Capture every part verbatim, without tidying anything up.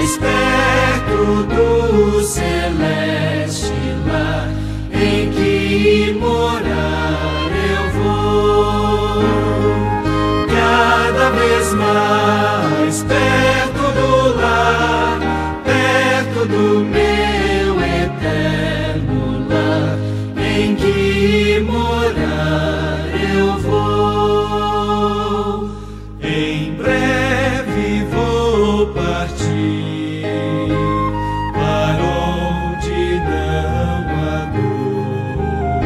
mais perto do celeste lar em que morar eu vou, cada vez mais perto do lar, perto do meu eterno lar em que morar eu vou. Em breve vou partir para onde não há dor,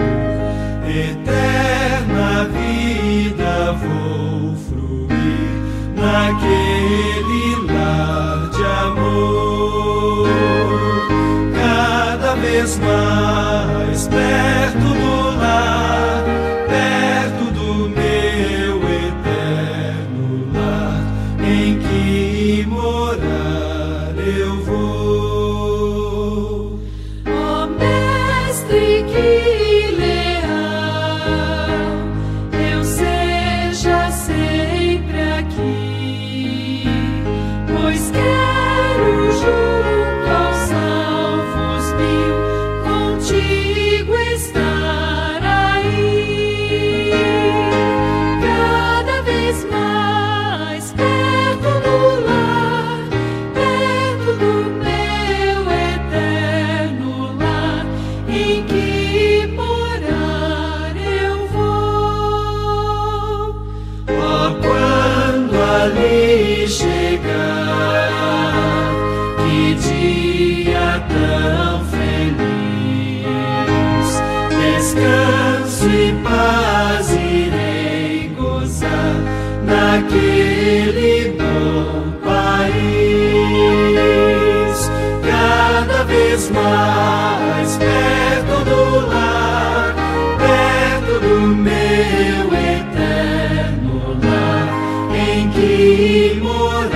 eterna vida vou fruir naquele lar de amor, cada vez mais perto do lar, perto do meu eterno lar em que morar eu vou. Ó Mestre, que leal eu seja sempre aqui, pois quero junto aos salvos mil contigo estar aí, cada vez mais perto do lar, perto do meu eterno lar em que morar eu vou. Ó, quando ali chegar, que dia tão feliz, descanso e paz irei gozar naquele bom país, cada vez mais perto do lar, perto do meu eterno lar em que morar